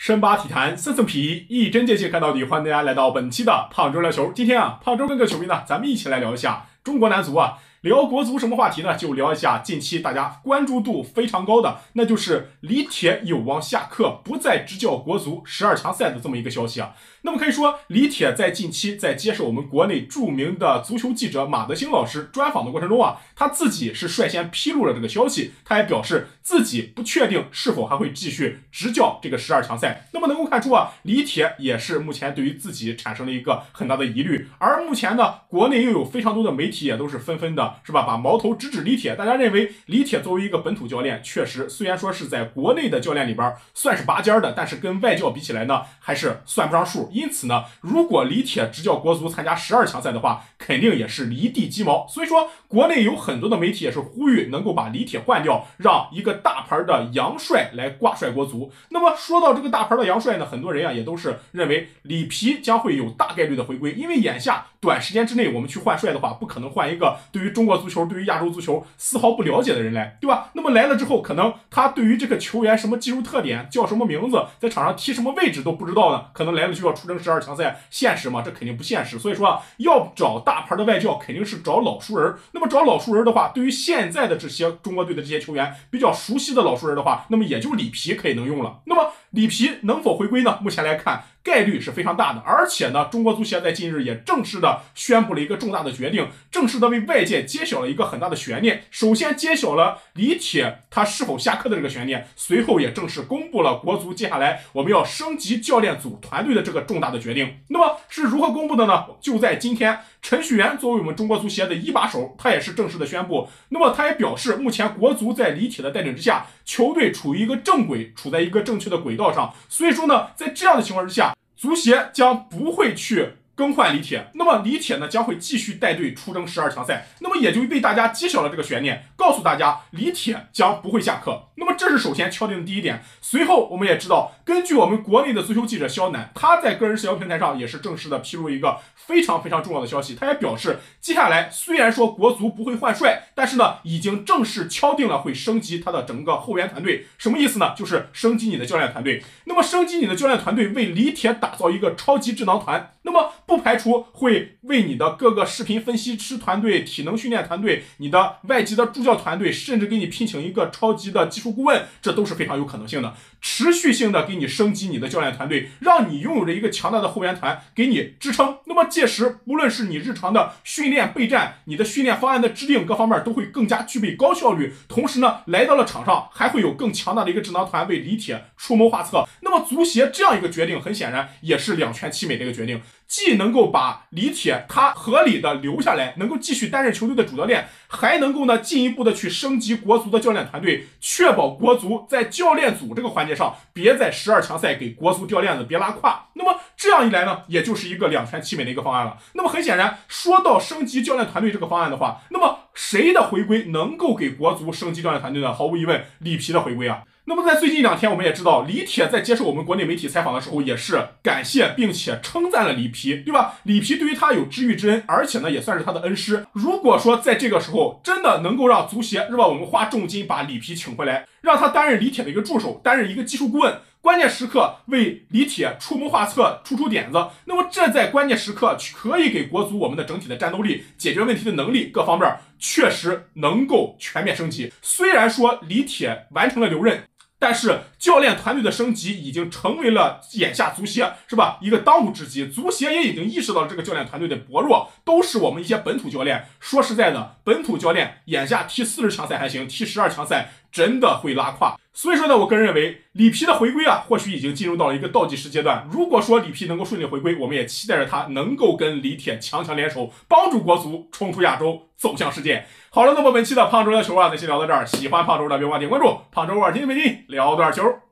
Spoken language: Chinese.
深扒体坛森森皮，一针见血看到底。欢迎大家来到本期的胖周聊球。今天啊，胖周跟个球迷呢，咱们一起来聊一下中国男足啊。聊国足什么话题呢？就聊一下近期大家关注度非常高的，那就是李铁有望下课，不再执教国足12强赛的这么一个消息啊。那么可以说，李铁在近期在接受我们国内著名的足球记者马德兴老师专访的过程中啊，他自己是率先披露了这个消息，他也表示自己不确定是否还会继续执教这个12强赛。那么能够看出啊，李铁也是目前对于自己产生了一个很大的疑虑，而目前呢，国内又有非常多的媒体也都是纷纷的是吧，把矛头直指李铁。大家认为李铁作为一个本土教练，确实虽然说是在国内的教练里边算是拔尖的，但是跟外教比起来呢，还是算不上数。因此呢，如果李铁执教国足参加12强赛的话，肯定也是离地鸡毛。所以说，国内有很多的媒体也是呼吁能够把李铁换掉，让一个大牌的洋帅来挂帅国足。那么说到这个大牌的洋帅呢，很多人啊也都是认为里皮将会有大概率的回归，因为眼下短时间之内我们去换帅的话，不可能换一个对于中国足球、对于亚洲足球丝毫不了解的人来，对吧？那么来了之后，可能他对于这个球员什么技术特点、叫什么名字、在场上踢什么位置都不知道呢，可能来了就要出征12强赛，现实吗？这肯定不现实。所以说啊，要找大牌的外教，肯定是找老熟人。那么找老熟人的话，对于现在的这些中国队的这些球员比较熟悉的老熟人的话，那么也就里皮可以能用了。那么里皮能否回归呢？目前来看，概率是非常大的，而且呢，中国足协在近日也正式的宣布了一个重大的决定，正式的为外界揭晓了一个很大的悬念。首先揭晓了李铁他是否下课的这个悬念，随后也正式公布了国足接下来我们要升级教练组团队的这个重大的决定。那么是如何公布的呢？就在今天，陈戌源作为我们中国足协的一把手，他也是正式的宣布。那么他也表示，目前国足在李铁的带领之下，球队处于一个正轨，处在一个正确的轨道上。所以说呢，在这样的情况之下，足协将不会去更换李铁，那么李铁呢将会继续带队出征12强赛，那么也就为大家揭晓了这个悬念，告诉大家李铁将不会下课。那么这是首先敲定的第一点。随后我们也知道，根据我们国内的足球记者肖楠，他在个人社交平台上也是正式的披露一个非常非常重要的消息，他也表示，接下来虽然说国足不会换帅，但是呢已经正式敲定了会升级他的整个后援团队。什么意思呢？就是升级你的教练团队。那么升级你的教练团队，为李铁打造一个超级智囊团，那么不排除会为你的各个视频分析师团队、体能训练团队、你的外籍的助教团队，甚至给你聘请一个超级的技术顾问，这都是非常有可能性的。持续性的给你升级你的教练团队，让你拥有着一个强大的后援团给你支撑。那么届时，无论是你日常的训练备战，你的训练方案的制定，各方面都会更加具备高效率。同时呢，来到了场上，还会有更强大的一个智囊团为李铁出谋划策。那么足协这样一个决定，很显然也是两全其美的一个决定。既能够把李铁他合理的留下来，能够继续担任球队的主教练，还能够呢进一步的去升级国足的教练团队，确保国足在教练组这个环节上别在12强赛给国足掉链子，别拉胯。那么这样一来呢，也就是一个两全其美的一个方案了。那么很显然，说到升级教练团队这个方案的话，那么谁的回归能够给国足升级教练团队呢？毫无疑问，里皮的回归啊。那么在最近2天，我们也知道李铁在接受我们国内媒体采访的时候，也是感谢并且称赞了里皮，对吧？里皮对于他有知遇之恩，而且呢也算是他的恩师。如果说在这个时候真的能够让足协是吧，我们花重金把里皮请回来，让他担任李铁的一个助手，担任一个技术顾问，关键时刻为李铁出谋划策、出点子，那么这在关键时刻可以给国足我们的整体的战斗力、解决问题的能力各方面确实能够全面升级。虽然说李铁完成了留任，但是教练团队的升级已经成为了眼下足协是吧一个当务之急。足协也已经意识到了这个教练团队的薄弱，都是我们一些本土教练。说实在的，本土教练眼下踢40强赛还行，踢12强赛真的会拉胯。所以说呢，我个人认为里皮的回归啊，或许已经进入到了一个倒计时阶段。如果说里皮能够顺利回归，我们也期待着他能够跟李铁强强联手，帮助国足冲出亚洲，走向世界。好了，那么本期的胖周聊球啊，咱先聊到这儿。喜欢胖周的别忘记关注胖周2天北京聊段球。